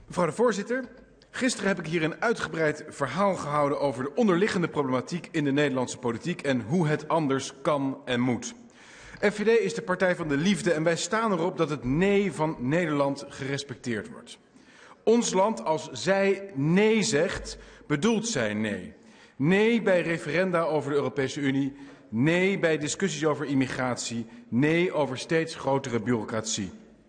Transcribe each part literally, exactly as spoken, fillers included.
Mevrouw de voorzitter, gisteren heb ik hier een uitgebreid verhaal gehouden over de onderliggende problematiek in de Nederlandse politiek en hoe het anders kan en moet. F V D is de partij van de liefde en wij staan erop dat het nee van Nederland gerespecteerd wordt. Ons land, als zij nee zegt, bedoelt zij nee. Nee bij referenda over de Europese Unie, nee bij discussies over immigratie, nee over steeds grotere bureaucratie.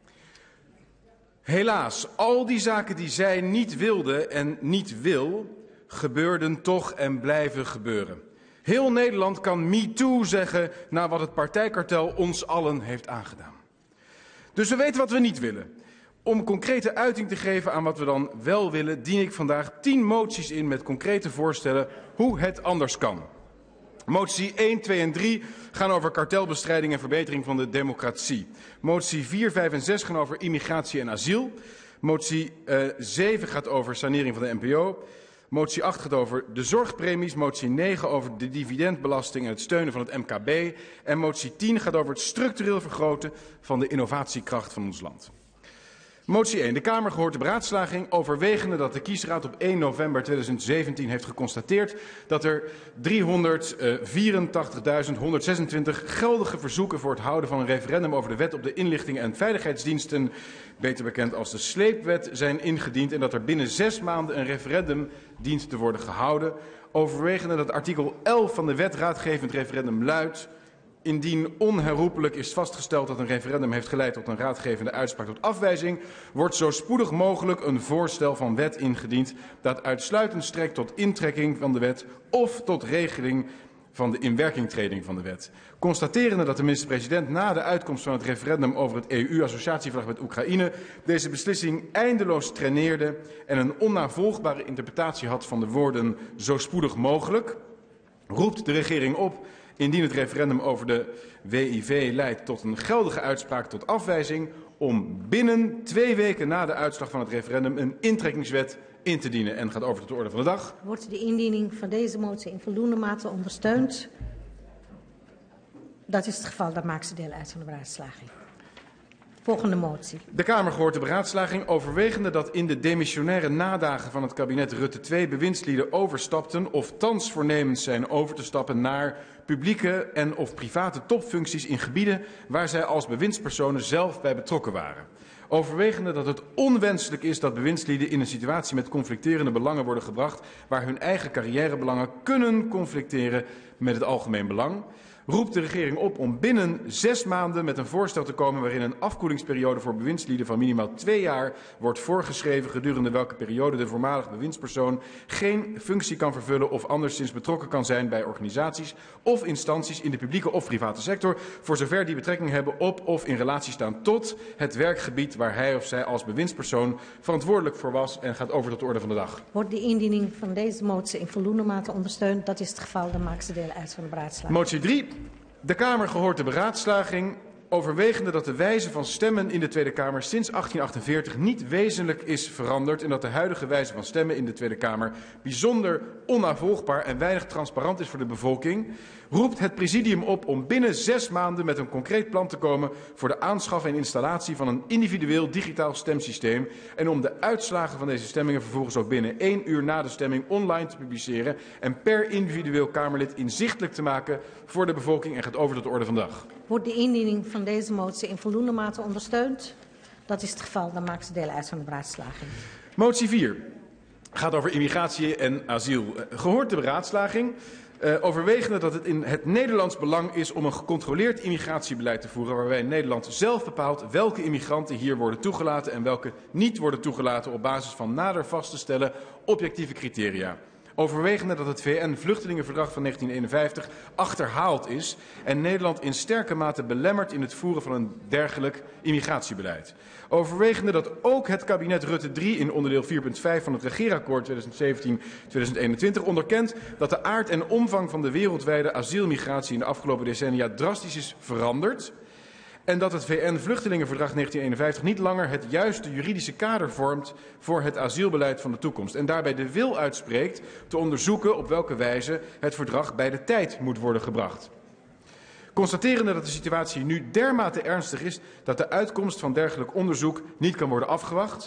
Helaas, al die zaken die zij niet wilde en niet wil, gebeurden toch en blijven gebeuren. Heel Nederland kan MeToo zeggen na wat het partijkartel ons allen heeft aangedaan. Dus we weten wat we niet willen. Om concrete uiting te geven aan wat we dan wel willen, dien ik vandaag tien moties in met concrete voorstellen hoe het anders kan. Motie één, twee en drie gaan over kartelbestrijding en verbetering van de democratie. Motie vier, vijf en zes gaan over immigratie en asiel. Motie uh, zeven gaat over sanering van de N P O. Motie acht gaat over de zorgpremies. Motie negen over de dividendbelasting en het steunen van het M K B. En motie tien gaat over het structureel vergroten van de innovatiekracht van ons land. Motie één. De Kamer gehoord de beraadslaging overwegende dat de kiesraad op één november tweeduizend zeventien heeft geconstateerd dat er driehonderdvierentachtigduizend honderdzesentwintig geldige verzoeken voor het houden van een referendum over de wet op de inlichtingen en veiligheidsdiensten, beter bekend als de sleepwet, zijn ingediend en dat er binnen zes maanden een referendum dient te worden gehouden. Overwegende dat artikel elf van de wet raadgevend referendum luidt: indien onherroepelijk is vastgesteld dat een referendum heeft geleid tot een raadgevende uitspraak tot afwijzing, wordt zo spoedig mogelijk een voorstel van wet ingediend dat uitsluitend strekt tot intrekking van de wet of tot regeling van de inwerkingtreding van de wet. Constaterende dat de minister-president na de uitkomst van het referendum over het E U-associatieverdrag met Oekraïne deze beslissing eindeloos traineerde en een onnavolgbare interpretatie had van de woorden zo spoedig mogelijk, roept de regering op, indien het referendum over de W I V leidt tot een geldige uitspraak tot afwijzing, om binnen twee weken na de uitslag van het referendum een intrekkingswet in te dienen. En gaat over tot de orde van de dag. Wordt de indiening van deze motie in voldoende mate ondersteund? Dat is het geval, dan maakt ze deel uit van de beraadslaging. Volgende motie. De Kamer gehoord de beraadslaging overwegende dat in de demissionaire nadagen van het kabinet Rutte twee bewindslieden overstapten of thans voornemens zijn over te stappen naar publieke en of private topfuncties in gebieden waar zij als bewindspersonen zelf bij betrokken waren. Overwegende dat het onwenselijk is dat bewindslieden in een situatie met conflicterende belangen worden gebracht waar hun eigen carrièrebelangen kunnen conflicteren met het algemeen belang, roept de regering op om binnen zes maanden met een voorstel te komen waarin een afkoelingsperiode voor bewindslieden van minimaal twee jaar wordt voorgeschreven, gedurende welke periode de voormalige bewindspersoon geen functie kan vervullen of anderszins betrokken kan zijn bij organisaties of instanties in de publieke of private sector, voor zover die betrekking hebben op of in relatie staan tot het werkgebied waar hij of zij als bewindspersoon verantwoordelijk voor was, en gaat over tot de orde van de dag. Wordt de indiening van deze motie in voldoende mate ondersteund? Dat is het geval, dan maakt ze deel uit van de beraadslaging. Motie drie. De Kamer gehoord de beraadslaging overwegende dat de wijze van stemmen in de Tweede Kamer sinds achttien achtenveertig niet wezenlijk is veranderd en dat de huidige wijze van stemmen in de Tweede Kamer bijzonder onnavolgbaar en weinig transparant is voor de bevolking, roept het presidium op om binnen zes maanden met een concreet plan te komen voor de aanschaf en installatie van een individueel digitaal stemsysteem en om de uitslagen van deze stemmingen vervolgens ook binnen één uur na de stemming online te publiceren en per individueel Kamerlid inzichtelijk te maken voor de bevolking, en gaat over tot de orde van de dag. Wordt de indiening van deze motie in voldoende mate ondersteund? Dat is het geval, dan maakt ze deel uit van de beraadslaging. Motie vier gaat over immigratie en asiel. Gehoord de beraadslaging, uh, overwegende dat het in het Nederlands belang is om een gecontroleerd immigratiebeleid te voeren, waarbij Nederland zelf bepaalt welke immigranten hier worden toegelaten en welke niet worden toegelaten op basis van nader vast te stellen objectieve criteria. Overwegende dat het V N-vluchtelingenverdrag van negentien eenenvijftig achterhaald is en Nederland in sterke mate belemmert in het voeren van een dergelijk immigratiebeleid. Overwegende dat ook het kabinet Rutte drie in onderdeel vier punt vijf van het regeerakkoord tweeduizend zeventien tot tweeduizend eenentwintig onderkent dat de aard en omvang van de wereldwijde asielmigratie in de afgelopen decennia drastisch is veranderd en dat het V N-vluchtelingenverdrag negentien eenenvijftig niet langer het juiste juridische kader vormt voor het asielbeleid van de toekomst en daarbij de wil uitspreekt te onderzoeken op welke wijze het verdrag bij de tijd moet worden gebracht. Constaterende dat de situatie nu dermate ernstig is dat de uitkomst van dergelijk onderzoek niet kan worden afgewacht,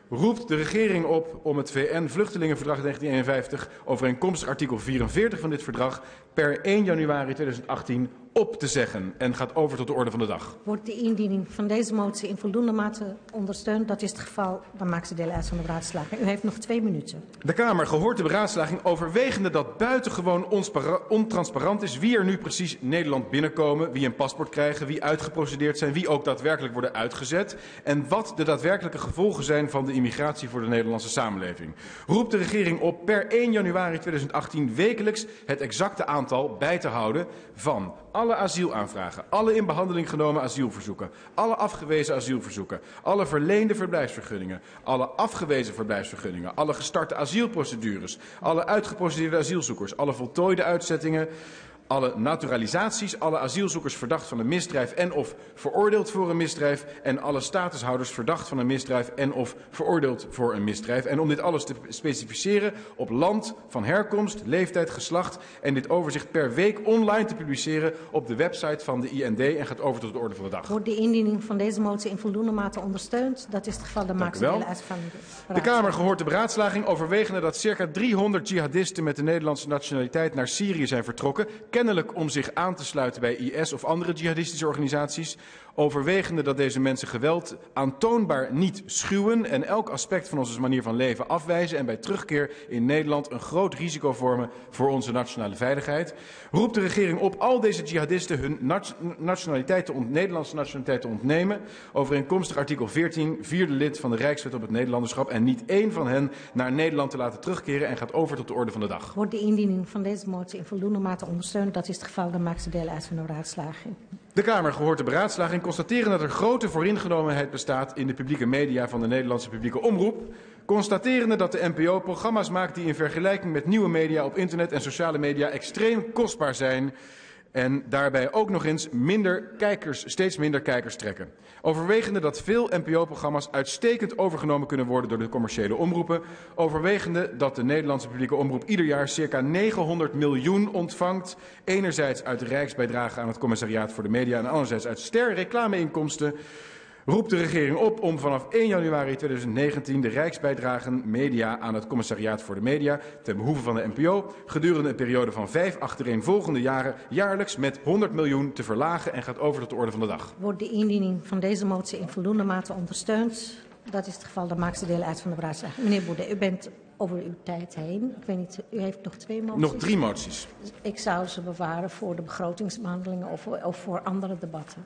roept de regering op om het V N-vluchtelingenverdrag negentien eenenvijftig, overeenkomstig artikel vierenveertig van dit verdrag, per één januari tweeduizend achttien op te zeggen en gaat over tot de orde van de dag. Wordt de indiening van deze motie in voldoende mate ondersteund? Dat is het geval. Dan maakt ze deel uit van de beraadslaging. U heeft nog twee minuten. De Kamer gehoord de beraadslaging overwegende dat buitengewoon ontransparant is wie er nu precies Nederland binnenkomen, wie een paspoort krijgen, wie uitgeprocedeerd zijn, wie ook daadwerkelijk worden uitgezet en wat de daadwerkelijke gevolgen zijn van de immigratie voor de Nederlandse samenleving. Roept de regering op per één januari tweeduizend achttien wekelijks het exacte aantal bij te houden van alle asielaanvragen, alle in behandeling genomen asielverzoeken, alle afgewezen asielverzoeken, alle verleende verblijfsvergunningen, alle afgewezen verblijfsvergunningen, alle gestarte asielprocedures, alle uitgeprocedeerde asielzoekers, alle voltooide uitzettingen, alle naturalisaties, alle asielzoekers verdacht van een misdrijf en of veroordeeld voor een misdrijf en alle statushouders verdacht van een misdrijf en of veroordeeld voor een misdrijf. En om dit alles te specificeren op land van herkomst, leeftijd, geslacht en dit overzicht per week online te publiceren op de website van de I N D en gaat over tot de orde van de dag. Wordt de indiening van deze motie in voldoende mate ondersteund? Dat is het geval. Dan maakt ze deel uit van de De Kamer gehoord de beraadslaging overwegende dat circa driehonderd jihadisten met de Nederlandse nationaliteit naar Syrië zijn vertrokken, kennelijk om zich aan te sluiten bij I S of andere jihadistische organisaties, overwegende dat deze mensen geweld aantoonbaar niet schuwen en elk aspect van onze manier van leven afwijzen en bij terugkeer in Nederland een groot risico vormen voor onze nationale veiligheid, roept de regering op al deze jihadisten hun nationaliteit te ont- Nederlandse nationaliteit te ontnemen, overeenkomstig artikel veertien, vierde lid van de Rijkswet op het Nederlanderschap en niet één van hen naar Nederland te laten terugkeren en gaat over tot de orde van de dag. Wordt de indiening van deze motie in voldoende mate ondersteund? Dat is het geval. Dan maakt ze deel uit van de beraadslaging. De Kamer gehoord de beraadslaging constateren dat er grote vooringenomenheid bestaat in de publieke media van de Nederlandse publieke omroep. Constaterende dat de N P O programma's maakt die in vergelijking met nieuwe media op internet en sociale media extreem kostbaar zijn en daarbij ook nog eens minder kijkers, steeds minder kijkers trekken. Overwegende dat veel N P O-programma's uitstekend overgenomen kunnen worden door de commerciële omroepen. Overwegende dat de Nederlandse publieke omroep ieder jaar circa negenhonderd miljoen ontvangt. Enerzijds uit de rijksbijdrage aan het Commissariaat voor de Media en anderzijds uit ster reclameinkomsten. Roept de regering op om vanaf één januari tweeduizend negentien de rijksbijdragen media aan het Commissariaat voor de Media ten behoeve van de N P O gedurende een periode van vijf achtereenvolgende jaren jaarlijks met honderd miljoen te verlagen en gaat over tot de orde van de dag. Wordt de indiening van deze motie in voldoende mate ondersteund? Dat is het geval. Dan maakt ze deel uit van de beraadslaging. Meneer Baudet, u bent over uw tijd heen. Ik weet niet, u heeft nog twee moties. Nog drie moties. Ik zou ze bewaren voor de begrotingsbehandelingen of, of voor andere debatten.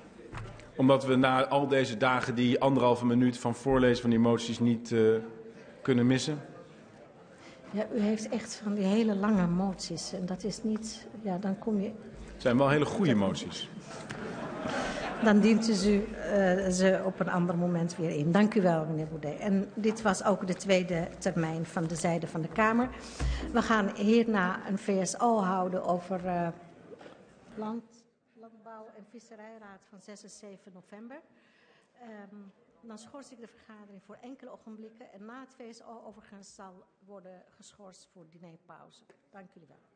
Omdat we na al deze dagen die anderhalve minuut van voorlezen van die moties niet uh, kunnen missen? Ja, u heeft echt van die hele lange moties. En dat is niet... Ja, dan kom je... Het zijn wel hele goede moties. Dan dient u ze, uh, ze op een ander moment weer in. Dank u wel, meneer Baudet. En dit was ook de tweede termijn van de zijde van de Kamer. We gaan hierna een V S O houden over uh, land... Landbouw- en Visserijraad van zes en zeven november. Um, dan schors ik de vergadering voor enkele ogenblikken. En na het V S O overigens zal worden geschorst voor dinerpauze. Dank jullie wel.